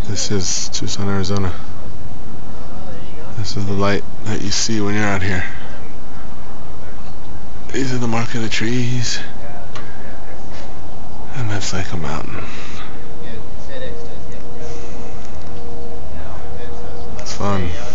This is Tucson, Arizona. This is the light that you see when you're out here. These are the mark of the trees. And that's like a mountain. It's fun.